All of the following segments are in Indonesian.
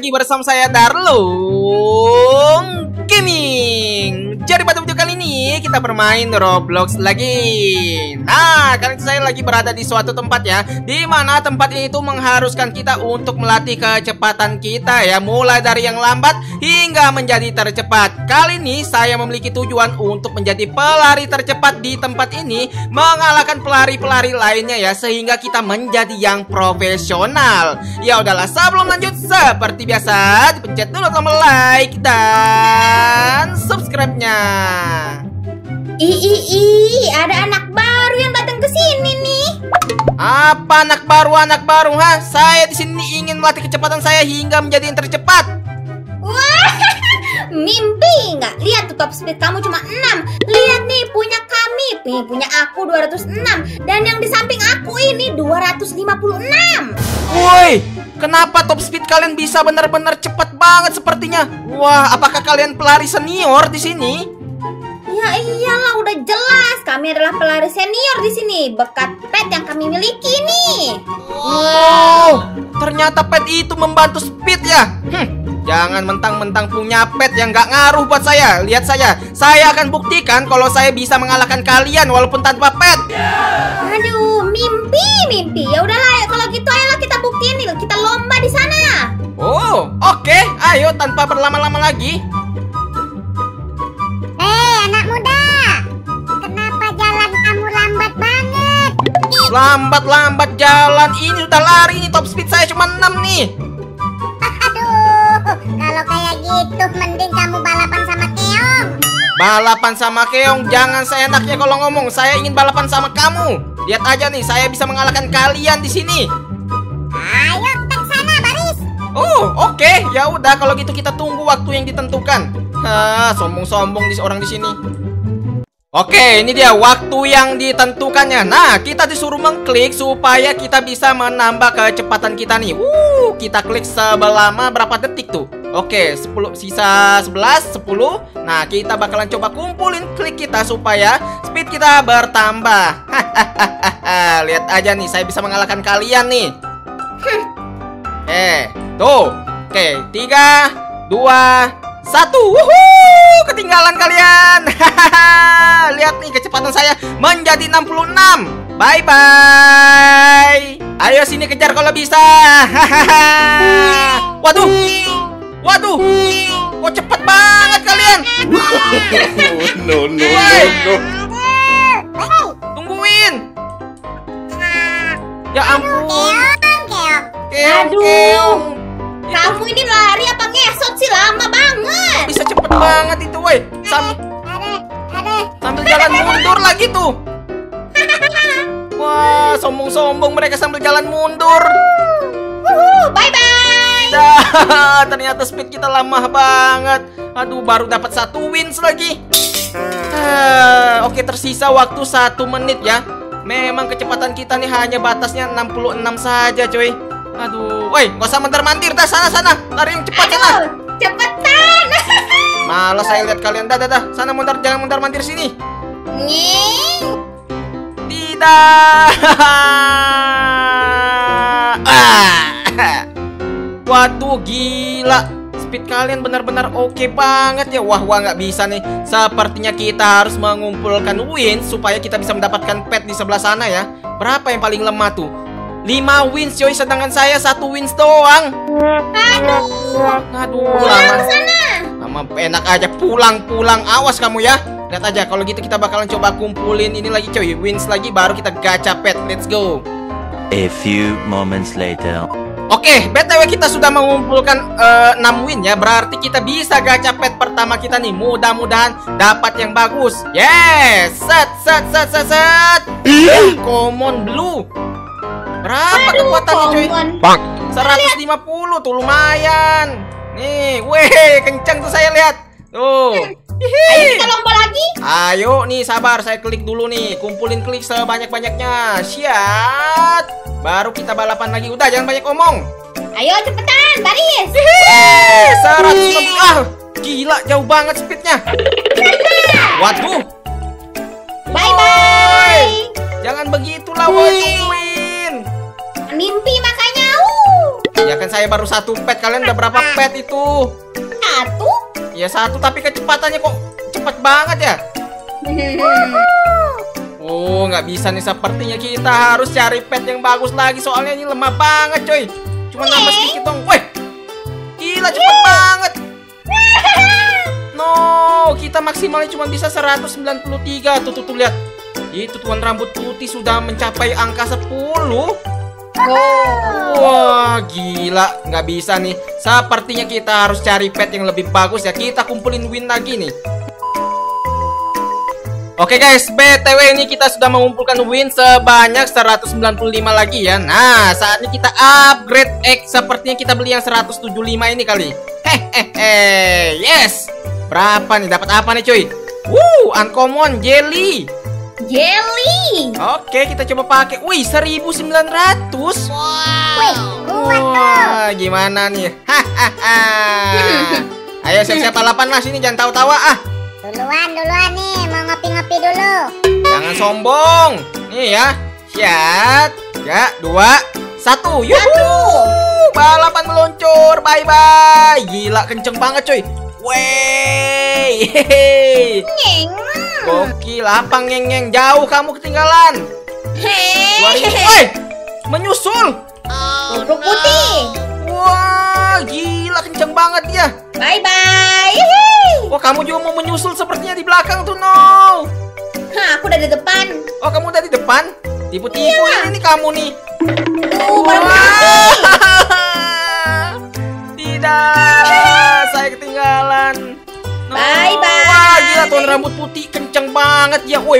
lagi bersama saya Darlung Gaming. Jadi pada video kali ini kita bermain Roblox lagi. Nah, kali ini saya lagi berada di suatu tempat ya, di mana tempat ini itu mengharuskan kita untuk melatih kecepatan kita ya, mulai dari yang lambat hingga menjadi tercepat. Kali ini saya memiliki tujuan untuk menjadi pelari tercepat di tempat ini, mengalahkan pelari-pelari lainnya ya, sehingga kita menjadi yang profesional. Ya udahlah, sebelum lanjut seperti biasa dipencet dulu tombol like dan subscribe-nya. Ada anak baru yang datang ke sini nih. Apa anak baru ha? Saya di sini ingin melatih kecepatan saya hingga menjadi yang tercepat. Wah, mimpi nggak? Lihat tuh top speed kamu cuma 6. Lihat nih punya kami, punya aku 206 dan yang di samping aku ini 256. Woi, kenapa top speed kalian bisa benar-benar cepat banget sepertinya? Wah, apakah kalian pelari senior di sini? Ya iyalah, udah jelas kami adalah pelari senior di sini, berkat pet yang kami miliki nih. Wow, ternyata pet itu membantu speed ya. Jangan mentang-mentang punya pet yang gak ngaruh buat saya. Lihat saya akan buktikan kalau saya bisa mengalahkan kalian walaupun tanpa pet. Aduh, mimpi. Ya udahlah, kalau gitu ayolah kita buktiin nih, kita lomba di sana. Oh, oke. Ayo tanpa berlama-lama lagi. Anak muda, kenapa jalan kamu lambat banget? Lambat jalan. Ini udah lari nih, top speed saya cuma 6 nih. Aduh, kalau kayak gitu mending kamu balapan sama Keong. Balapan sama Keong? Jangan seenaknya kalau ngomong. Saya ingin balapan sama kamu. Lihat aja nih, saya bisa mengalahkan kalian di sini. Ayo kita ke sana, baris. Oh, oke. Ya udah kalau gitu kita tunggu waktu yang ditentukan. Sombong-sombong orang di sini. Oke, ini dia waktu yang ditentukannya. Nah, kita disuruh mengklik supaya kita bisa menambah kecepatan kita nih. Kita klik selama berapa detik tuh? Oke, 10 sisa 11, 10. Nah, kita bakalan coba kumpulin klik kita supaya speed kita bertambah. Lihat aja nih, saya bisa mengalahkan kalian nih. Tuh. Oke, 3, 2, 1. Wuhuu, ketinggalan kalian. Lihat nih kecepatan saya menjadi 66. Bye-bye. Ayo sini kejar kalau bisa. Waduh. Kok cepet banget kalian. No. Tungguin. Ya ampun. Aduh. Kamu ini lari apa ngesot sih, lama banget. Bisa cepet banget itu, woi. Sambil jalan mundur lagi tuh. Wah, sombong-sombong mereka sambil jalan mundur. Bye-bye. Ternyata speed kita lama banget. Aduh, baru dapat 1 wins lagi. Oke, tersisa waktu 1 menit ya. Memang kecepatan kita nih hanya batasnya 66 saja, coy. Aduh, woi, gak usah mandir-mandir dah, sana. Lari yang cepat sana. Cepetan. Malah saya lihat kalian, dah. Sana mundur, jangan mandir sini. Tidak. Waduh, gila. Speed kalian benar-benar oke banget ya. Wah, nggak bisa nih. Sepertinya kita harus mengumpulkan wins supaya kita bisa mendapatkan pet di sebelah sana ya. Berapa yang paling lemah tuh? 5 wins coy, sedangkan saya 1 wins doang. Aduh, lama enak aja. Pulang, awas kamu ya. Lihat aja, kalau gitu kita bakalan coba kumpulin ini lagi coy, wins lagi, baru kita gacha pet. Let's go. A few moments later. Oke, BTW kita sudah mengumpulkan 6 win ya. Berarti kita bisa gacha pet pertama kita nih. Mudah-mudahan dapat yang bagus. Yes, set. Common blue. Berapa kekuatannya cuy? 150 tuh, lumayan. Nih, weh, kencang tuh saya lihat. Tuh. Ayo kita lomba lagi. Ayo nih, sabar, saya klik dulu nih. Kumpulin klik sebanyak-banyaknya. Siap. Baru kita balapan lagi. Udah, jangan banyak omong. Ayo cepetan, baris. 100. Gila, jauh banget speednya. Waduh. Bye-bye. Jangan begitulah, woi. Mimpi makanya. Ya kan saya baru 1 pet, kalian udah berapa pet itu? 1? Ya 1, tapi kecepatannya kok cepet banget ya. Oh, nggak bisa nih, sepertinya kita harus cari pet yang bagus lagi. Soalnya ini lemah banget coy. Cuma nambah sedikit dong. Wih, gila cepet banget. No, kita maksimalnya cuma bisa 193. Tuh lihat. Itu tuan rambut putih sudah mencapai angka 10. Wah, gila, nggak bisa nih. Sepertinya kita harus cari pet yang lebih bagus ya. Kita kumpulin win lagi nih. Oke guys, BTW ini kita sudah mengumpulkan win sebanyak 195 lagi ya. Nah, saatnya kita upgrade X. Sepertinya kita beli yang 175 ini kali. Hehehe, yes. Berapa nih? Dapat apa nih cuy? Uncommon jelly. Jelly. Oke, kita coba pakai. Wih, 1900. Wah, gimana nih? Hahaha. Ayo siap-siap balapan lah, sini jangan tawa-tawa ah. Duluan nih, mau ngopi-ngopi dulu. Jangan sombong. Nih ya. Siap. 3, 2, 1. Yuhu. Balapan meluncur. Bye-bye. Gila, kenceng banget coy. Wey. Gokil, apa ngeng-ngeng, jauh kamu ketinggalan. Woi, menyusul. Rumput putih. Wah, gila kenceng banget dia. Bye-bye. Wah, kamu juga mau menyusul sepertinya di belakang tuh, no. Hah, aku udah di depan. Oh, kamu udah di depan? Tipu-tipu ini nih kamu nih. Tuh, bareng putih. Tidak, saya ketinggalan. No. Bye-bye. Wah, gila tuan rambut putih kenceng banget ya. Woi.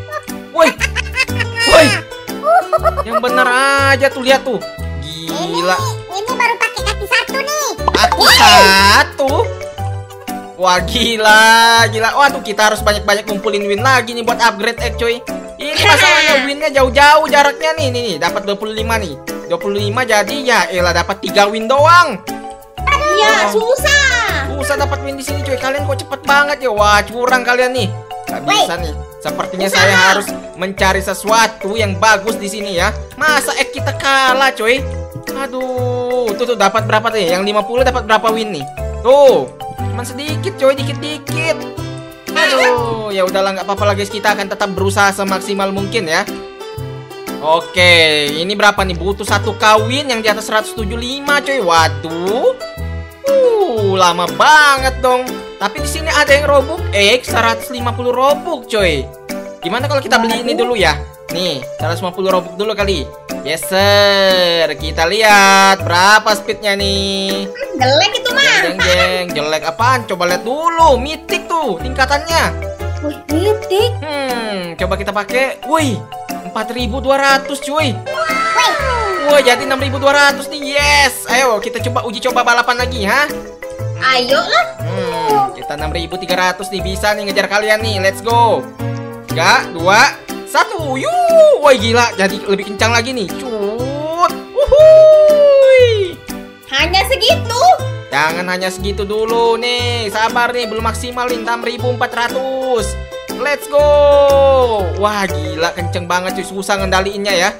Yang bener aja tuh, lihat tuh. Gila. Ini baru pakai kaki 1 nih. Kaki 1. Wah, gila. Wah, tuh kita harus banyak-banyak ngumpulin win lagi nih buat upgrade cuy. Ini masalahnya winnya jauh-jauh jaraknya nih. Dapat 25 nih. 25 jadi ya elah dapat 3 win doang. Iya, susah. Susah dapat win di sini cuy. Kalian kok cepet banget ya. Wah, curang kalian nih. Gak bisa nih. Sepertinya saya harus mencari sesuatu yang bagus di sini ya. Masa kita kalah cuy. Aduh, tuh dapat berapa tuh ya? Yang 50 dapat berapa win nih? Tuh, cuman sedikit coy, dikit-dikit. Aduh, ya udahlah nggak apa-apa lah guys, kita akan tetap berusaha semaksimal mungkin ya. Oke, ini berapa nih? Butuh 1 kawin yang di atas 175 coy. Waduh. Lama banget dong. Tapi di sini ada yang robux X 150 robux coy. Gimana kalau kita beli ini dulu ya? Nih, 150 robux dulu kali. Yes sir. Kita lihat berapa speednya nih. Jelek itu mah. Jeng, jelek apaan? Coba lihat dulu. Mythic tuh tingkatannya. Wih, mitik. Coba kita pakai. Wih, 4.200 cuy. Wah, jadi 6.200 nih. Yes. Ayo kita uji coba balapan lagi ha. Ayo lah. Kita 6.300 nih, bisa nih ngejar kalian nih. Let's go. 3, 2, 1. Yuh. Wah, gila. Jadi lebih kencang lagi nih. Cut. Wuhui. Hanya segitu. Jangan hanya segitu dulu nih. Sabar nih, belum maksimal nih. 6.400. Let's go. Wah, gila kenceng banget cuy. Susah ngendaliinnya ya.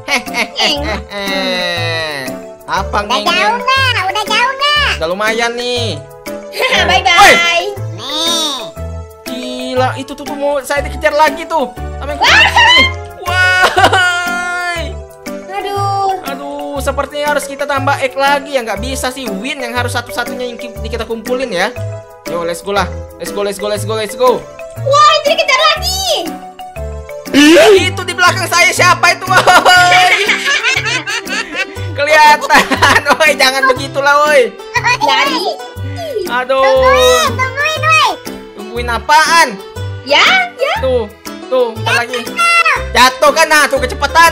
Apa Udah ngeng? jauh nggak? Udah lumayan nih. Bye-bye. Nih. Gila, itu tuh mau saya dikejar lagi tuh. Sama yang nih. Wah. Aduh, sepertinya harus kita tambah X lagi ya. Nggak bisa sih win yang harus satu-satunya yang kita kumpulin ya. Yo, let's go lah. Let's go. Wah, itu dikejar lagi. Itu di belakang saya siapa itu? Kelihatan. Woi, jangan begitulah woi. Lari. Aduh. Tungguin, woi. Tungguin apaan? Ya. Tuh, bentar lagi. Jatuh kan, nah tuh kecepatan.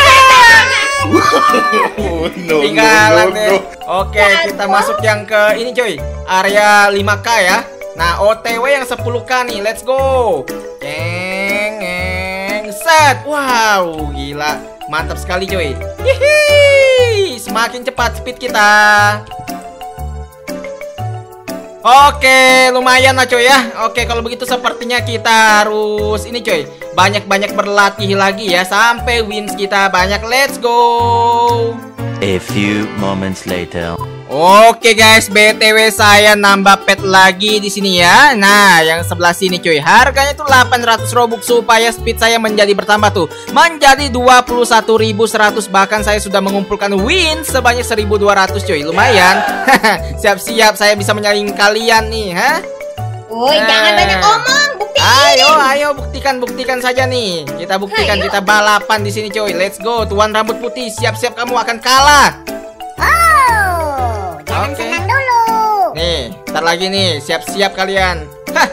Tinggalan deh. Oke, kita masuk yang ke ini coy. Area 5K ya. Nah, OTW yang 10K nih. Let's go. Set. Wow, gila. Mantap sekali coy. Hihi. Semakin cepat speed kita. Oke, lumayan lah coy ya. Oke, kalau begitu sepertinya kita harus ini coy, banyak-banyak berlatih lagi ya sampai wins kita banyak. Let's go. A few moments later. Oke guys, BTW saya nambah pet lagi di sini ya. Nah, yang sebelah sini cuy, harganya tuh 800 Robux supaya speed saya menjadi bertambah tuh, menjadi 21.100. Bahkan saya sudah mengumpulkan win sebanyak 1.200 cuy. Lumayan. Siap-siap saya bisa menyaing kalian nih, ha? Woi, jangan banyak omong, buktiin. Ayo buktikan saja nih. Kita buktikan, kita balapan di sini cuy. Let's go, Tuan Rambut Putih. Siap-siap kamu akan kalah. Oh, jangan Oke. senang dulu. Nih, ntar lagi nih, siap-siap kalian.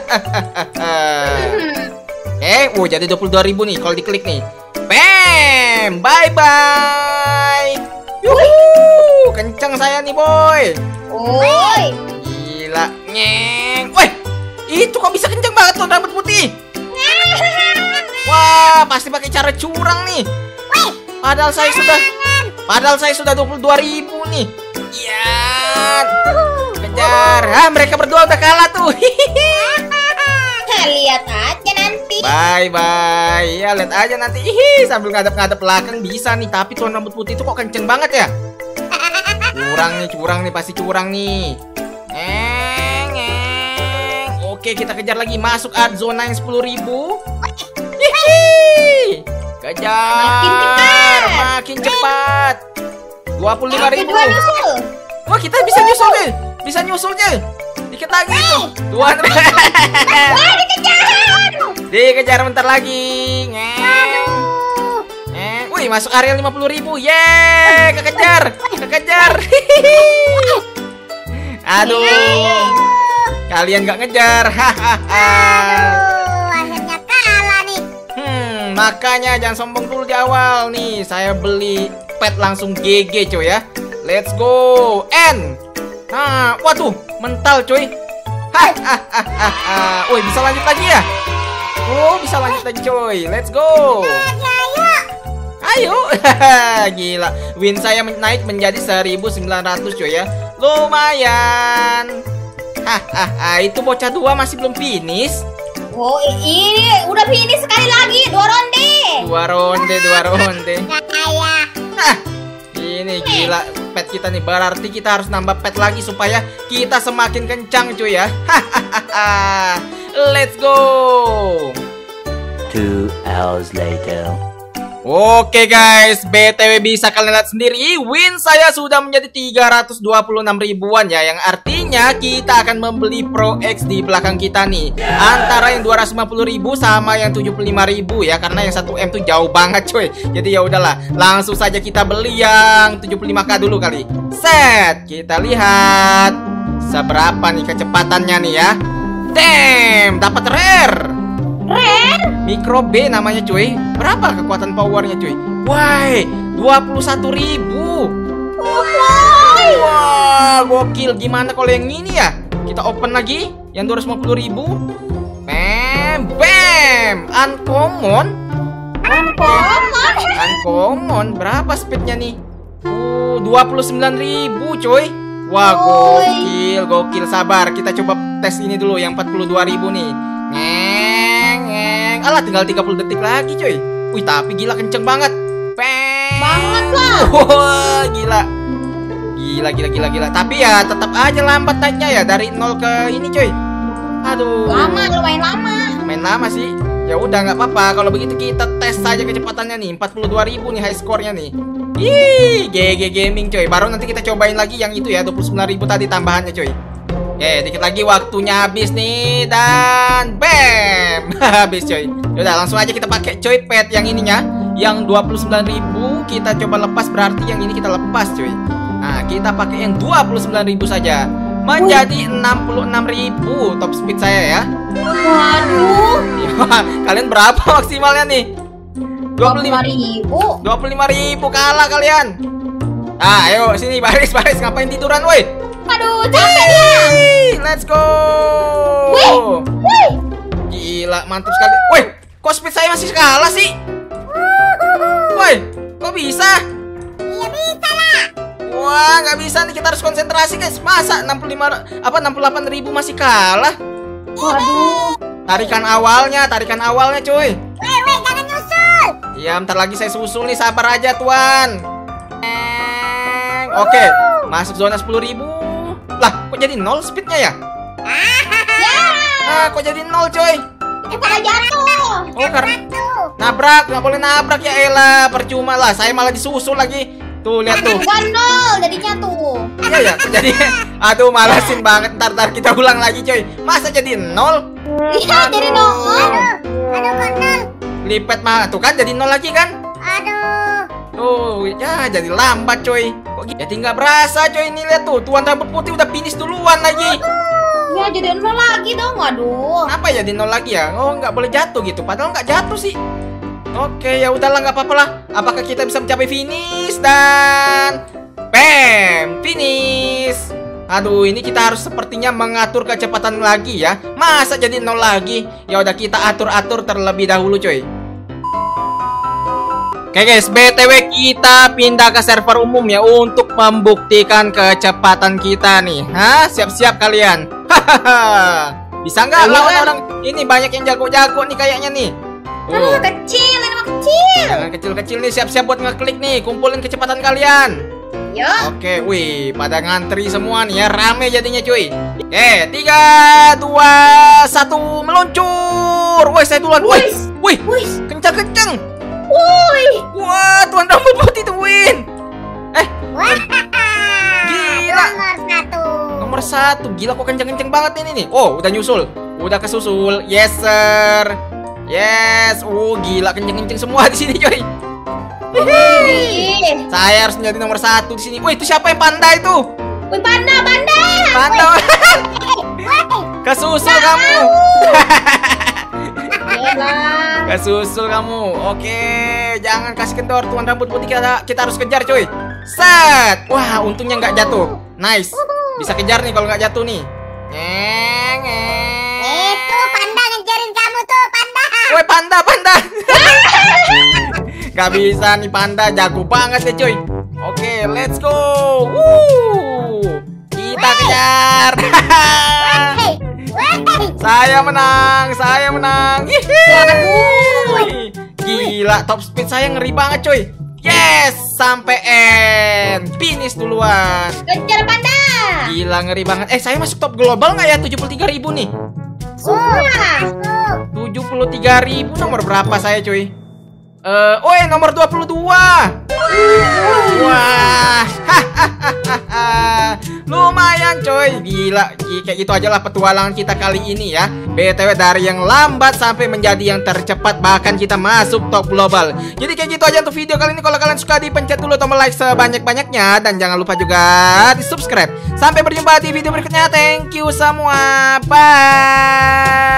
Jadi 22.000 nih kalau diklik nih. Bam, bye-bye. Yuhu, kenceng saya nih boy. Woi. Gila, nyeng. Woi, itu kok bisa kenceng banget tuh Rambut Putih? Wah, pasti pakai cara curang nih. Padahal saya sudah 22.000 nih. Iya. Kejar. Mereka berdua udah kalah tuh. Lihat aja nanti. Bye. Ya, lihat aja nanti. Sambil ngadep-ngadep belakang bisa nih. Tapi Tuan Rambut Putih itu kok kenceng banget ya? Curang nih, pasti curang nih. Oke, kita kejar lagi. Masuk art zona yang 10.000. Kejar. Makin cepat. 25.000. Wah, kita bisa nyusul deh. Bisa nyusul deh. Dikit lagi tuh. Tuan. Dikejar bentar lagi. Wih, masuk area 50.000. Yeay, kekejar. Aduh. Kalian gak ngejar. Akhirnya kalah nih. Makanya jangan sombong dulu di awal nih. Saya beli pet langsung GG coy ya. Let's go. Nah, waduh, mental coy. Woi, bisa lanjut lagi ya? Oh, bisa lanjut lagi coy. Let's go. Ayo. Gila. Win saya naik menjadi 1.900 coy ya. Lumayan. Itu bocah dua masih belum finish. Oh, ini udah finish sekali lagi. 2 ronde. Dua ronde. Kayak Ini gila pet kita nih. Berarti kita harus nambah pet lagi supaya kita semakin kencang cuy ya. Let's go. 2 hours later. Oke guys, BTW bisa kalian lihat sendiri, win saya sudah menjadi 326 ribuan ya. Yang artinya kita akan membeli Pro X di belakang kita nih, antara yang 250.000 sama yang 75.000 ya. Karena yang 1M tuh jauh banget coy. Jadi ya udahlah, langsung saja kita beli yang 75k dulu kali. Set, kita lihat seberapa nih kecepatannya nih ya. Damn, dapat rare. Mikro B namanya cuy. Berapa kekuatan powernya cuy? Wah, 21.000. Wah, gokil. Gimana kalau yang ini ya? Kita open lagi yang 250.000. Bam. Uncommon. Berapa speednya nih? 29.000 coy. Wah, gokil. Sabar, kita coba tes ini dulu yang 42.000 nih. Alah, tinggal 30 detik lagi coy. Wih, tapi gila kenceng banget. Banget lah. Wah, gila. Tapi ya tetap aja lambat naiknya ya dari 0 ke ini coy. Aduh. Lumayan lama. Main lama sih. Ya udah nggak apa-apa. Kalau begitu kita tes saja kecepatannya nih. 42.000 nih high score-nya nih. GG Gaming coy. Baru nanti kita cobain lagi yang itu ya, 29.000 tadi tambahannya coy. Dikit lagi waktunya habis nih. Dan bam. Habis coy. Yaudah, langsung aja kita pakai coy pet yang ininya. Yang 29.000 kita coba lepas, berarti yang ini kita lepas coy. Nah, kita pakai yang 29.000 saja. Menjadi 66.000 top speed saya ya. Waduh. Kalian berapa maksimalnya nih? 25.000. 25.000 kalah kalian. Ayo sini baris ngapain tiduran woi? Aduh, capek ya. Let's go. Wih. Gila, mantap sekali. Woi, kok speed saya masih kalah sih? Woi, kok bisa? Iya bisa lah. Wah, nggak bisa nih, kita harus konsentrasi guys. Masa 68.000 masih kalah? Waduh. Tarikan awalnya coy. Weh, jangan nyusul. Iya, bentar lagi saya susul nih, sabar aja tuan. Oke, masuk zona 10.000. Lah, kok jadi 0 speednya ya? Kok jadi 0 coy? Kita jatuh. Oh, karena nabrak, nggak boleh nabrak ya elah, percuma lah. Saya malah disusul lagi. Tuh, lihat tuh. Gua 0 jadinya tuh. Iya ya, kok jadi. Aduh, malasin banget. Ntar kita ulang lagi coy. Masa jadi 0? Iya, jadi 0. Aduh, kok 0? Lipat mah, tuh kan jadi 0 lagi kan? Aduh. Tuh, ya jadi lambat coy. Kok jadi nggak berasa coy. Ini lihat tuh, tuan rambut putih udah finish duluan lagi. Ya, jadi 0 lagi dong. Aduh. Apa ya jadi 0 lagi ya? Oh, nggak boleh jatuh gitu. Padahal nggak jatuh sih. Oke, ya udahlah, nggak apa-apa lah. Apakah kita bisa mencapai finish dan bam, finish. Aduh, ini kita harus sepertinya mengatur kecepatan lagi ya. Masa jadi 0 lagi? Ya udah, kita atur-atur terlebih dahulu coy. Oke guys, BTW kita pindah ke server umum ya untuk membuktikan kecepatan kita nih. Hah? Siap-siap kalian. Hahaha. Bisa nggak lawan orang ini? Banyak yang jago-jago nih kayaknya nih. Aduh, kecil, ini mah kecil. Jangan kecil-kecil nih, siap-siap buat ngeklik nih. Kumpulin kecepatan kalian. Yuk. Oke, wih, pada ngantri semua nih ya, rame jadinya cuy. Oke, 3, 2, 1, meluncur. Wih, saya duluan. Wih, Wih. kencang-kencang. Wih. Wah, tuan rambut putih tuh win. Wah. Gila. Nomor 1. Nomor 1, gila kok kencang-kencang banget ini nih. Oh, udah nyusul, udah kesusul. Yes sir, yes. Oh, gila kencang-kencang semua di sini coy. Wih. Saya harus menjadi nomor 1 di sini. Wih, itu siapa yang panda itu? Wih, panda. Panda. Kesusul kamu. Gila. Kesusul kamu. Oke, jangan kasih kendor tuan rambut putih, kita harus kejar coy. Set. Wah, untungnya nggak jatuh. Nice. Bisa kejar nih kalau nggak jatuh nih. Itu panda ngejarin kamu tuh, panda. Woi, panda. Gak bisa nih, panda jago banget ya coy. Oke, let's go. Kita kejar. Saya menang. Hihi. Gila, top speed saya ngeri banget coy. Yes, sampai end. Finish duluan. Kejar panda. Gila, ngeri banget. Saya masuk top global nggak ya? 73.000 nih. Wah. 73.000. Nomor berapa saya cuy? Nomor 22. Wah. Lumayan coy. Gila, kayak gitu aja lah petualangan kita kali ini ya. BTW dari yang lambat sampai menjadi yang tercepat, bahkan kita masuk top global. Jadi kayak gitu aja untuk video kali ini. Kalau kalian suka, dipencet dulu tombol like sebanyak-banyaknya, dan jangan lupa juga di subscribe. Sampai berjumpa di video berikutnya. Thank you semua. Bye.